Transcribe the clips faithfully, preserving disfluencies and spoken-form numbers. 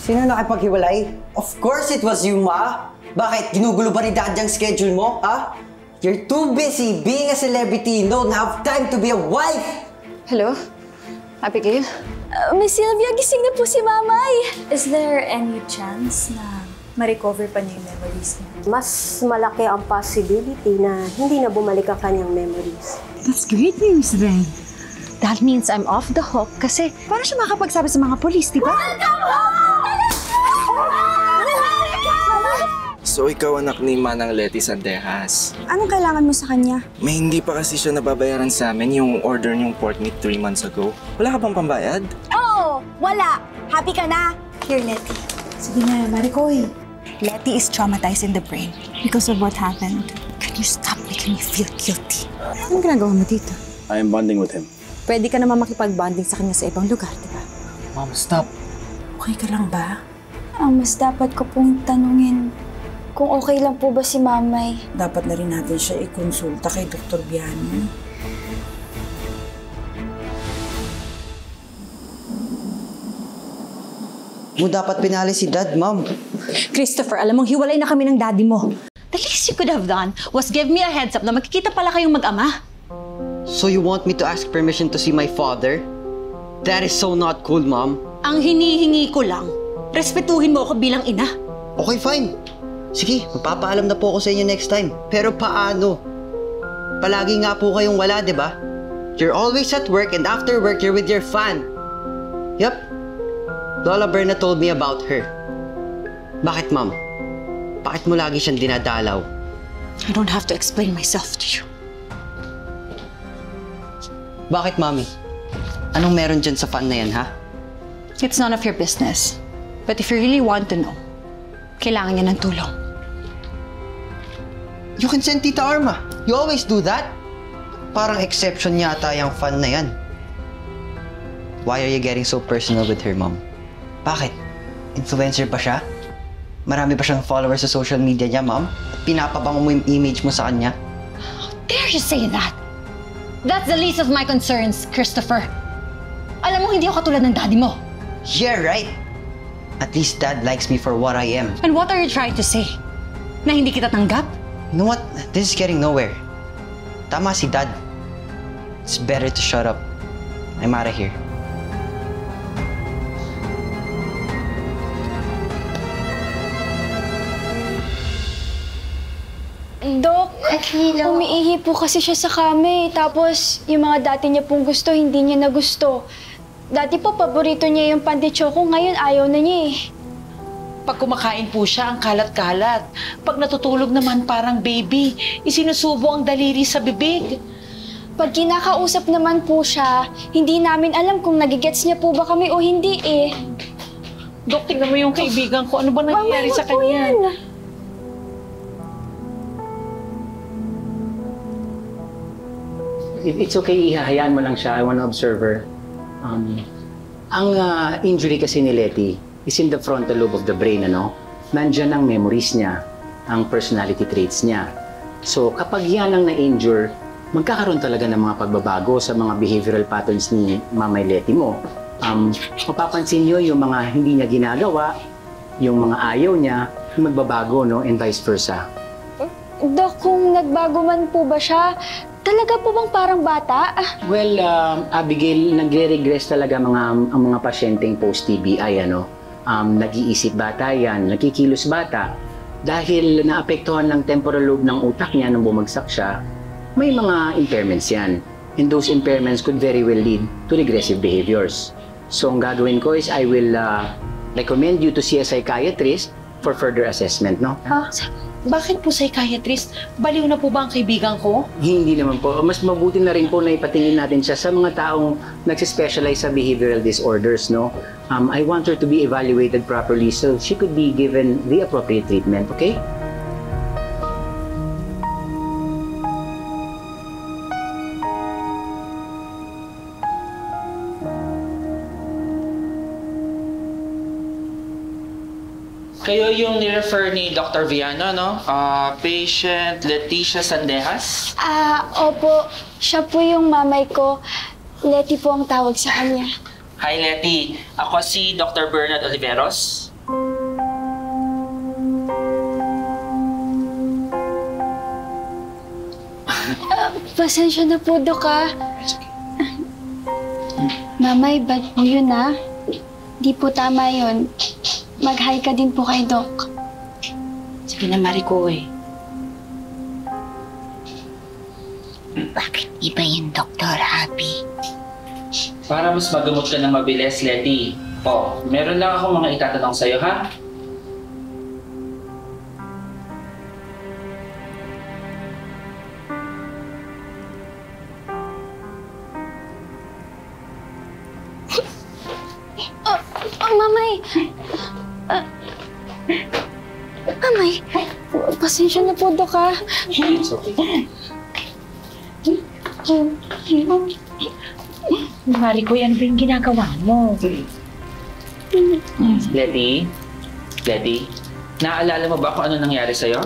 Sino nakipaghiwalay? Of course it was you, Ma! Bakit? Ginugulo ba ni Daddy ang schedule mo, ha? You're too busy being a celebrity. You don't have time to be a wife! Hello? Abigail? Uh, Miss Sylvia, gising na po si Mamay! Is there any chance na ma-recover pa niya yung memories niya? Mas malaki ang possibility na hindi na bumalik ang kanyang memories. That's great news then. That means I'm off the hook kasi paano siya makapagsabi sa mga polis, di ba? Welcome home! So ikaw anak ni Manang Letty Sandejas. Anong kailangan mo sa kanya? May hindi pa kasi siya nababayaran sa amin yung order niyong pork meat three months ago. Wala ka bang pambayad? Oo! Wala! Happy ka na? Here, Letty. Sige na, Maricoy. Letty is traumatized in the brain because of what happened. Can you stop making me feel guilty? Anong ginagawa mo dito? I am bonding with him. Pwede ka naman makipag-bonding sa kanya sa ibang lugar, di ba? Mom, stop. Okay ka lang ba? Ang mas dapat ko pong tanungin, kung okay lang po ba si Mamay? Dapat na rin natin siya i-konsulta kay Doktor Biano. Mo dapat pinali si Dad, Mom. Christopher, alam mong hiwalay na kami ng daddy mo. The least you could have done was give me a heads up na magkikita pala kayong mag-ama. So you want me to ask permission to see my father? That is so not cool, Mom. Ang hinihingi ko lang, respetuhin mo ako bilang ina. Okay, fine. Sige, magpapaalam na po ako sa inyo next time. Pero paano? Palagi nga po kayong wala, di ba? You're always at work and after work, you're with your fan. Yup. Lola Berna told me about her. Bakit, Mom? Bakit mo lagi siyang dinadalaw? I don't have to explain myself to you. Bakit, Mami? Anong meron dyan sa fan na yan, ha? It's none of your business. But if you really want to know, kailangan niya ng tulong. You can send Tita Arma. You always do that. Parang exception yata yung fan na yan. Why are you getting so personal with her, Mom? Bakit? Influencer ba siya? Marami ba siyang followers sa social media niya, Mom? Pinapabango mo yung image mo sa kanya? How dare you say that? That's the least of my concerns, Christopher. Alam mo, hindi ako katulad ng daddy mo. Yeah, right. At least Dad likes me for what I am. And what are you trying to say? Na hindi kita tanggap? You know what? This is getting nowhere. Tama si Dad. It's better to shut up. I'm out of here. Dok, umiihi po kasi siya sa kami. Tapos, yung mga dati niya pong gusto, hindi niya na gusto. Dati po, paborito niya yung pandichoco. Ngayon, ayaw na niya eh. Pag kumakain po siya, ang kalat-kalat. Pag natutulog naman parang baby, isinusubo ang daliri sa bibig. Pag kinakausap naman po siya, hindi namin alam kung nagigets niya po ba kami o hindi eh. Dok, tingnan mo yung kaibigan ko. Ano ba nangyayari Mamay, sa kanya? Yan. It's okay, ihahayaan mo lang siya. I want to observe her. Um, ang uh, injury kasi ni Letty is in the frontal lobe of the brain, ano? Nandyan ang memories niya, ang personality traits niya. So, kapag yan ang na-injure, magkakaroon talaga ng mga pagbabago sa mga behavioral patterns ni Mamay Letty mo. Um, mapapansin niyo yung mga hindi niya ginagawa, yung mga ayaw niya, magbabago, no? And vice versa. Dok, kung nagbago man po ba siya, talaga po bang parang bata? Well, uh, Abigail, nagre-regress talaga mga, ang mga pasyenteng post-T B I, ano? Um, nag-iisip bata yan, nakikilos bata. Dahil naapektuhan ng temporal lobe ng utak niya nung bumagsak siya, may mga impairments yan. And those impairments could very well lead to regressive behaviors. So, ang gagawin ko is I will uh, recommend you to see a psychiatrist for further assessment, no? Ha? Bakit po psychiatrist? Baliw na po ba ang kaibigan ko? Hindi naman po. Mas mabuti na rin po na ipatingin natin siya sa mga taong nagsispecialize sa behavioral disorders, no? Um, I want her to be evaluated properly so she could be given the appropriate treatment, okay? Kayo yung nirefer ni Doctor Viano, no? Uh, patient Leticia Sandejas? Ah, opo. Siya po yung mamay ko. Letty po ang tawag sa kanya. Hi, Letty. Ako si Doctor Bernard Oliveros. Ah, pasensya na po, Dok, ah. Mamay, bad po yun, ah. Di po tama yun. Mag-hi ka din po kay Doc. Sige na, Maricoy. Bakit iba yung Doktor Abby? Para mas magamot ka ng mabilis, Letty. Oh, meron lang akong mga itatanong sa'yo, ha? Oh, oh, Mamay! Uh, Mamay, pasensya na po, Doc, ah. It's okay. Maricoy, ano ba yung ginagawa mo? Letty? Letty? Naaalala mo ba kung ano nangyari sa'yo?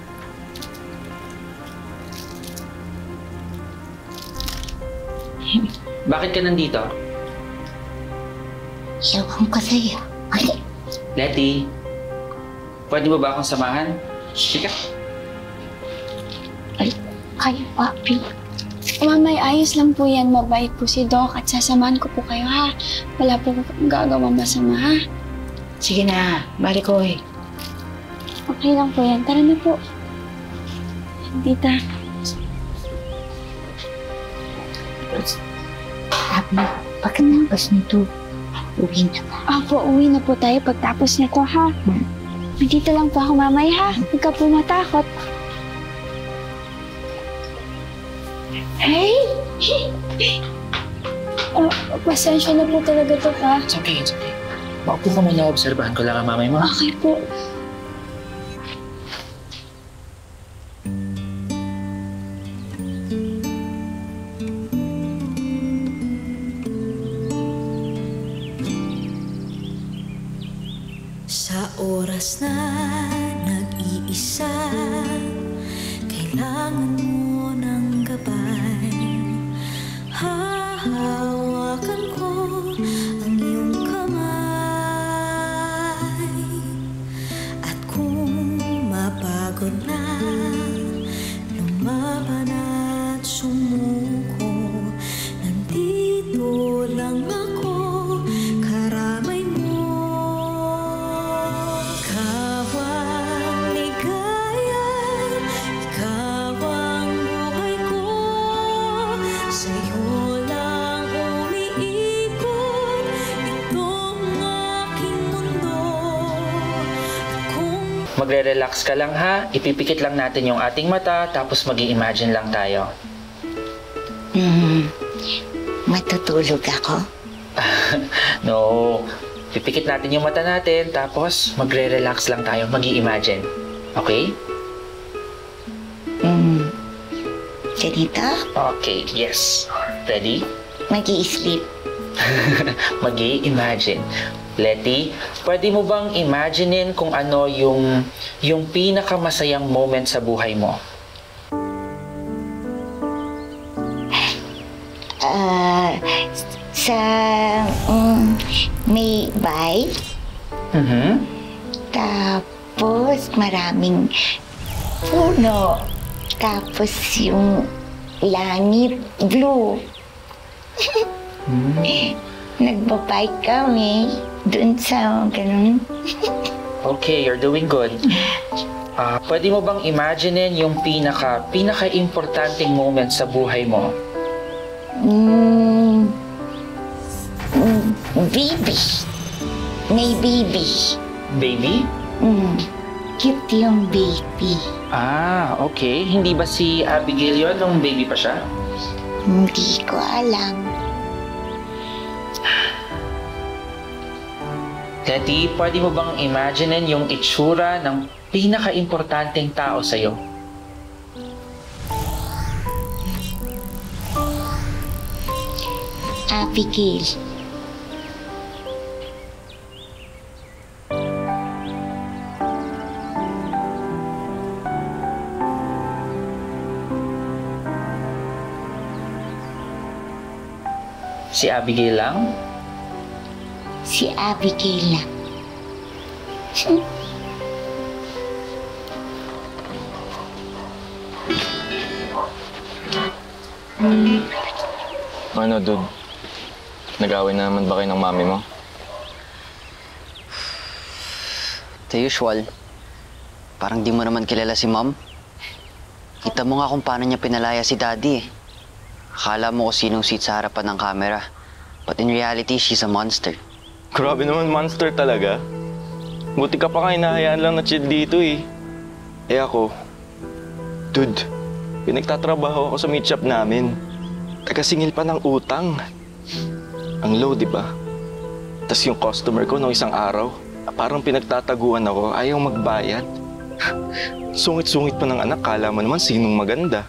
Bakit ka nandito? Ewan ko sa'yo. Letty? Pwede mo ba akong samahan? Sige. Ay, kayo, Papi. Mamay, ayos lang po yan. Mabait po si Doc at sasamahan ko po kayo, ha? Wala po gagawang masama, ha? Sige na, Maricoy. Okay lang po yan. Tara na po. Tita. Abby, pagkatapos nito, uwi na ba? Opo, uwi na po tayo pagtapos nito, ha? Hmm. Dito lang po ako, Mamay, ha? Huwag ka po matakot. Hey! Oh, pasensya na po talaga to, ha? It's okay, it's okay. Maupo ka muna, obserbahan ko lang ang mamay mo. Okay po. Sa oras na nag-iisa, kailangan mo ng gabay. Hahawakan ko ang iyong kamay. At kung mapagod na, lumaban at sumuko, nandito lang ako, karamay mo. Ikaw ang ligaya, ikaw ang buhay ko, sa'yo lang umiikot itong aking mundo. Kung Magre-relax ka lang, ha? Ipipikit lang natin yung ating mata, tapos mag-i-imagine lang tayo. Hmm, matutulog ako? No. Pipikit natin yung mata natin, tapos magre-relax lang tayo, mag-i-imagine. Okay? Hmm, ganito? Okay, yes. Ready? Mag-i-sleep. Mag-i-imagine. Letty, pwede mo bang imaginein kung ano yung, yung pinakamasayang moment sa buhay mo? Ah, sa um, may bike, Mhm. tapos maraming puno, tapos yung langit blue. Nagbabike kami dun sa ganun. Okay, you're doing good. Ah, pwede mo bang imaginein yung pinaka, pinaka-importanting moment sa buhay mo? Mm, mm, baby. May baby. Baby? Mm, cute yung baby. Ah, okay. Hindi ba si Abigail yun nung baby pa siya? Hindi ko alam. Letty, pwede mo bang imaginein yung itsura ng pinaka-importanting tao sa'yo? Abigail. Si Abigail lang? Si Abigail lang. Ano, dude? Nag-away na naman ba kayo ng mami mo? The usual. Parang di mo naman kilala si mom. Kita mo nga kung paano niya pinalaya si daddy eh. Akala mo kung sinong seat sa harapan ng camera. But in reality, she's a monster. Grabe naman, monster talaga. Buti ka pa nga hinahayaan lang na chill dito eh. Eh ako, dude, pinagtatrabaho ako sa meat shop namin. Taga-singil pa ng utang. Ang low, di ba? Tapos yung customer ko nung isang araw, parang pinagtataguan ako, ayaw magbayad. Sungit-sungit pa ng anak, kala mo naman sinong maganda.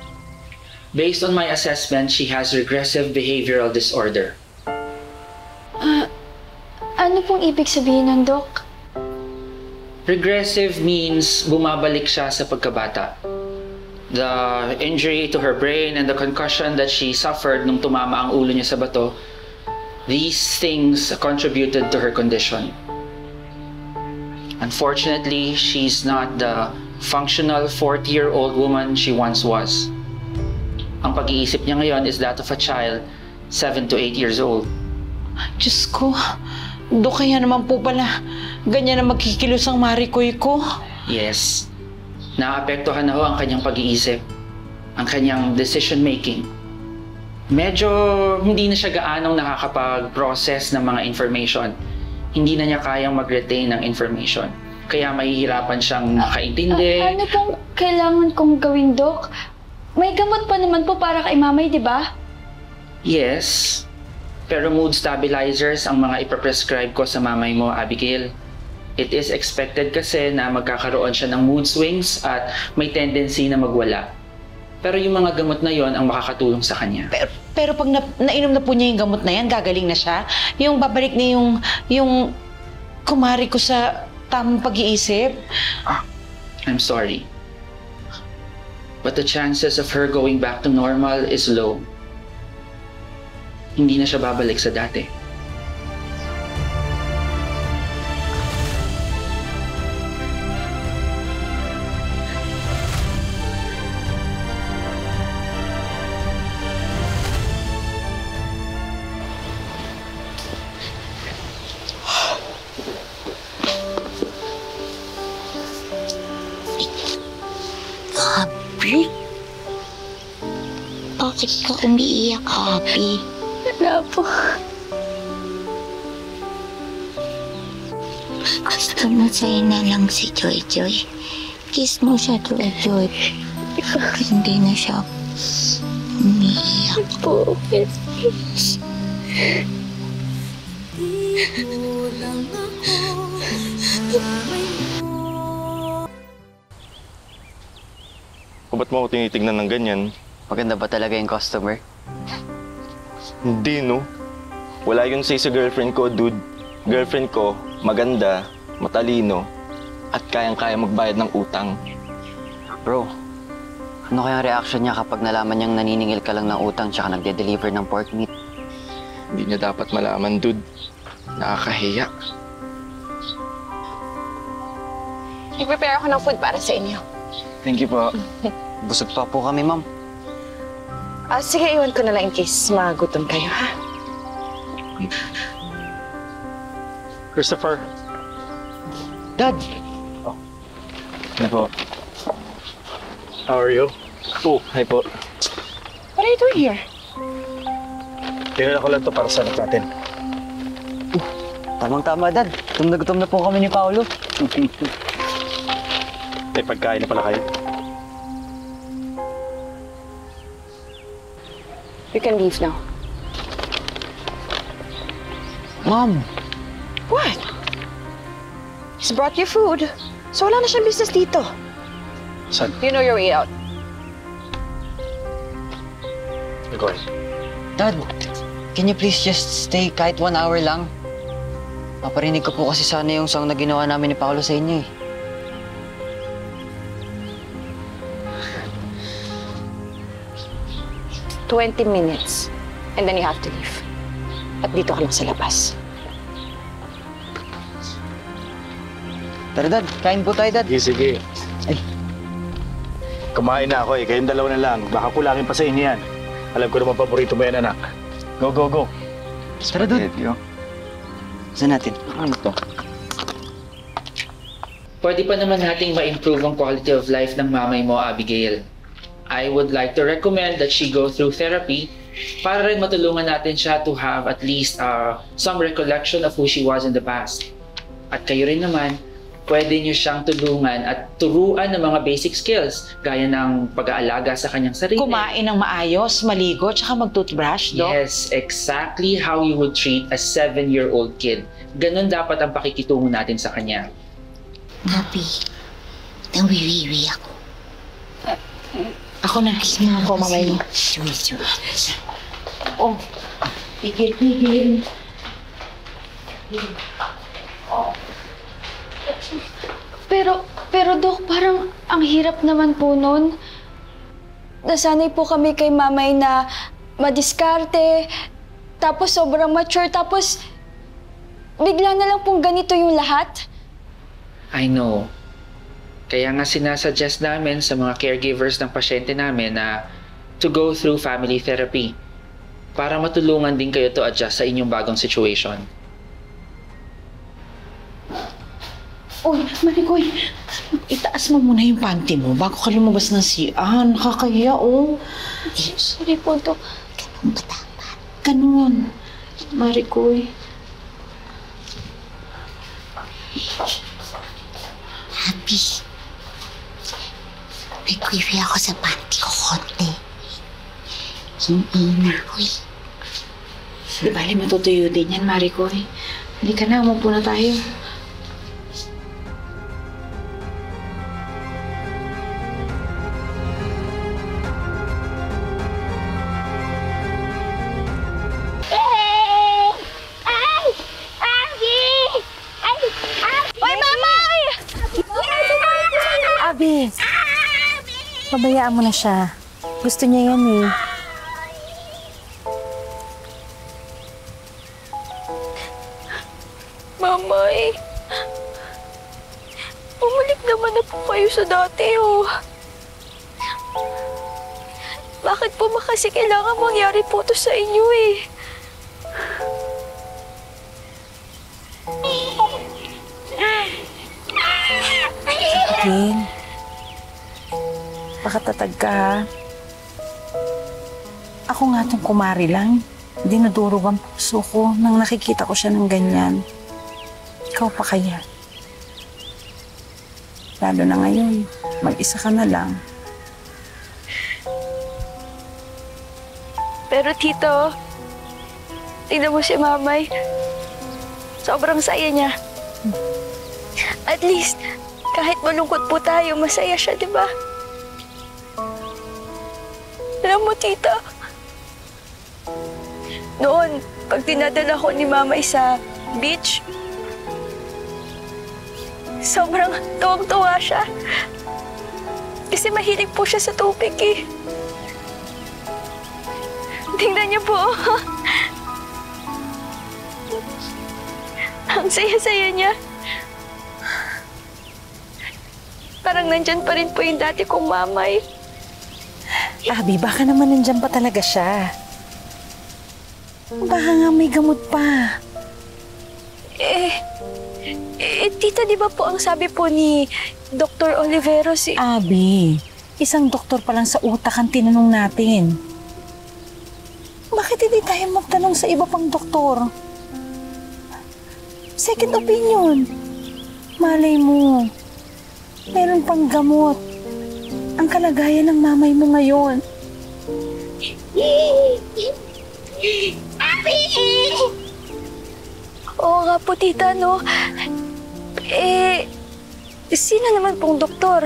Based on my assessment, she has regressive behavioral disorder. Ah, ano pong ibig sabihin nun, Dok? Regressive means bumabalik siya sa pagkabata. The injury to her brain and the concussion that she suffered nung tumama ang ulo niya sa bato, these things contributed to her condition. Unfortunately, she's not the functional forty-year-old woman she once was. Ang pag-iisip niya ngayon is that of a child, seven to eight years old. Diyos ko, do kaya naman po pala ganyan na magkikilos ang marikoy ko. Yes. Naapektuhan na ho ang kanyang pag-iisip, ang kanyang decision-making. Medyo hindi na siya gaanong nakakapag-process ng mga information. Hindi na niya kayang mag-retain ng information. Kaya mahihirapan siyang makaintindi. A- ano pong kailangan kong gawin, Dok? May gamot pa naman po para kay Mamay, di ba? Yes. Pero mood stabilizers ang mga ipaprescribe ko sa mamay mo, Abigail. It is expected kasi na magkakaroon siya ng mood swings at may tendency na magwala. Pero yung mga gamot na yon ang makakatulong sa kanya. Pero, pero pag na, nainom na po niya yung gamot na yan, gagaling na siya. Yung babalik na yung, yung kumari ko sa tamang pag-iisip. Ah, I'm sorry. But the chances of her going back to normal is low. Hindi na siya babalik sa dati. Happy? Bakit ka umiiyak, Happy? Wala po. Gusto mo sa'yo na lang si Joy Joy. Kiss mo siya, Joy Joy. Hindi na siya umiiyak. Po, yes. O ba't mo ako tinitignan ng ganyan? Maganda ba talaga yung customer? Hindi, no? Wala yun say sa girlfriend ko, dude. Girlfriend ko, maganda, matalino, at kayang-kaya magbayad ng utang. Bro, ano kayang reaction niya kapag nalaman niyang naniningil ka lang ng utang tsaka nagde-deliver ng pork meat? Hindi niya dapat malaman, dude. Nakakahiya. I-prepare ako ng food para sa inyo. Thank you po. Busog pa po kami, ma'am. Ah, sige, iwan ko na lang in case magutom kayo, ha? Christopher. Dad! Oh. Hi po. How are you? Oh, hi po. What are you doing here? Tingnan ko lang to para sa anak natin. Uh, tamang-tama, Dad. Gutom na gutom na po kami ni Paolo. May pagkain na pala kayo. You can leave now. Mom! What? He's brought you food. So wala na siyang business dito. Saan? You know your way out. Go ahead. Dad, can you please just stay kahit one hour lang? Paparinig ko po kasi sana yung song na ginawa namin ni Paolo sa inyo eh. twenty minutes. And then you have to leave. At dito ka lang sa labas. Tara, Dad. Kain po tayo, Dad. Sige, sige. Ay. Kumain na ako eh. Kayong dalawa na lang. Baka kulangin pa sa inyo yan. Alam ko naman paborito mo yan, anak. Go, go, go. Tara, dude. Saan natin? Ano to? Pwede pa naman nating ma-improve ang quality of life ng mamay mo, Abigail. I would like to recommend that she go through therapy para rin matulungan natin siya to have at least uh, some recollection of who she was in the past. At kayo rin naman, pwede niyo siyang tulungan at turuan ng mga basic skills gaya ng pag-aalaga sa kanyang sarili. Kumain ng maayos, maligo, tsaka mag-toothbrush, Doc? Yes, exactly how you would treat a seven-year-old kid. Ganon dapat ang pakikitungo natin sa kanya. Nabi, nawiwiwi ako. Ako na. Ako, mamay mo. Joyce, Joyce. Oh, pigil, pigil. Pero, pero Dok, parang ang hirap naman po nun. Nasanay po kami kay Mamay na madiskarte, tapos sobrang mature, tapos bigla na lang pong ganito yung lahat. I know. Kaya nga sinasuggest namin sa mga caregivers ng pasyente namin na to go through family therapy para matulungan din kayo to adjust sa inyong bagong situation. Uy, Maricoy, itaas mo muna yung panty mo bago ka lumabas ng C R. Nakakahiya, oh. Sorry po, Dok. Ganun ba dapat? Ganun. Maricoy. Happy. Nagwiwi ako sa panty ko konti. Hindi na, uy. Di bali matutuyo din yan, Maricoy. Hindi ka na, umupo na tayo. Abi, pabayaan mo na siya. Gusto niya yan eh. Mamay, bumalik naman na po kayo sa dati, oh. Bakit po ba kasi kailangan mangyari po to sa inyo, eh? Abigail, baka tatag ka, ha? Ako nga tong kumari lang. Dinudurog ang puso ko nang nakikita ko siya ng ganyan. Ikaw pa kaya? Lalo na ngayon, mag-isa ka na lang. Pero tito, tingnan mo si Mamay. Sobrang saya niya. At least, kahit malungkot po tayo, masaya siya, di ba? Alam mo, tita, noon, pag dinadala ko ni Mamay sa beach, sobrang tuwang-tuwa siya. Kasi mahilig po siya sa tubig, eh. Tingnan niyo po. Ang saya-saya niya. Parang nandyan pa rin po yung dati kong Mamay. Abi, baka naman nandyan pa talaga siya. Baka nga may gamot pa. Eh, eh, tita, di ba po ang sabi po ni Doctor Oliveros eh? Abi, isang doktor pa lang sa utak ang tinanong natin. Bakit hindi tayo magtanong sa iba pang doktor? Second opinion. Malay mo, meron pang gamot ang kalagayan ng mamay mo ngayon. Oo nga po, tita, no? Eh, sino naman pong doktor?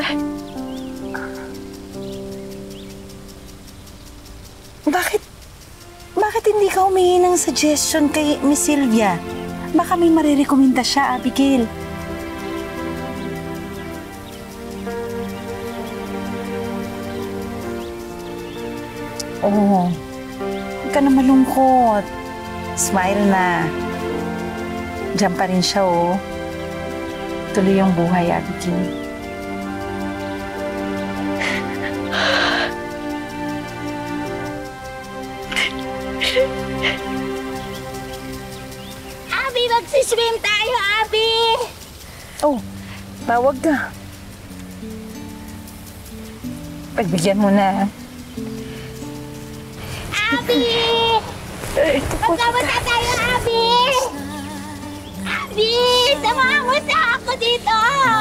Bakit, bakit hindi ka humingi ng suggestion kay Miss Sylvia? Baka may marirekomenda siya, Abigail. Oh, huwag ka na malungkot. Smile na. Diyan pa rin siya, oh. Tuloy yung buhay, Abigail. Tawag ka. Pagbigyan mo na. Abi! Magkama na tayo, Abi! Abi! Samahan mo sa ako dito!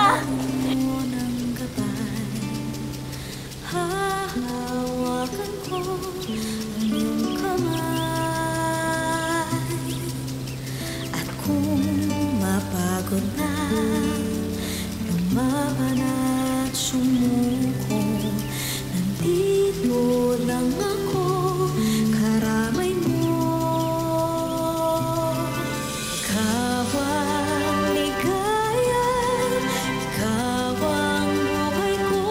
Hahawakan ko ang iyong kamay. At kung mapagod na, lumaban at sumuko, nandito lang ako, karamay mo. Ikaw ang ligaya, ikaw ang buhay ko,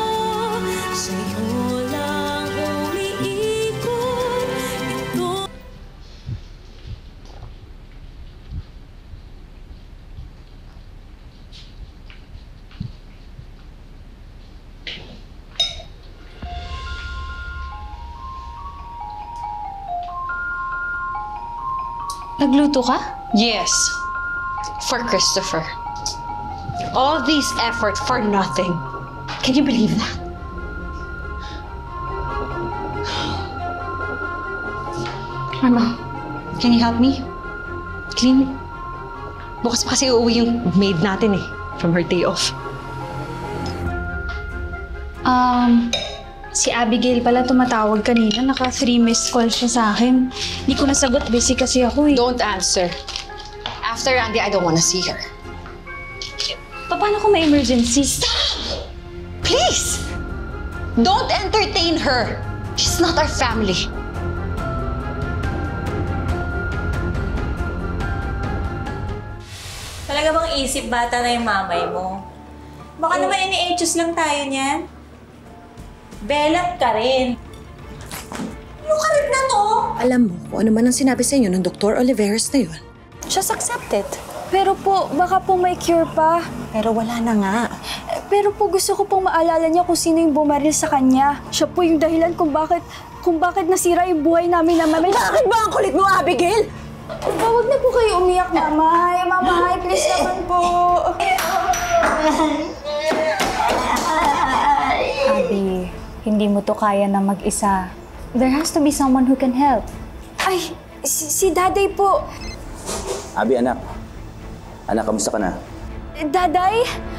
sa'yo lang umiikot ito. Nagluto ka? Yes. For Christopher. All this effort for nothing. Can you believe that? Mama, can you help me? Clean. Bukas pa kasi uuwi yung maid natin eh. From her day off. Um, si Abigail pala tumatawag kanina. Naka three missed calls siya sa akin. Hindi ko nasagot. Busy kasi ako eh. Don't answer. After Randy, I don't wanna see her. Paano kung may emergency? Stop! Please! Don't entertain her. She's not our family. Talaga bang isip bata na yung mamay mo? Baka naman ini-anxious lang tayo niyan. Belat ka rin. Yung karip na to! Alam mo kung ano man ang sinabi sa inyo ng Doktor Oliveras na yun. Just accept it. Pero po, baka po may cure pa. Pero wala na nga. Pero po gusto ko pong maalala niya kung sino yung bumaril sa kanya. Siya po yung dahilan kung bakit, kung bakit nasira yung buhay namin na Mamay. Bakit ba ang kulit mo, Abigail? Huwag na po kayo umiyak, Mamay. Mamay, please naman po. Abi, hindi mo to kaya na mag-isa. There has to be someone who can help. Ay, si, si Daday po. Abi, anak. Anak, kamusta ka na? Daday?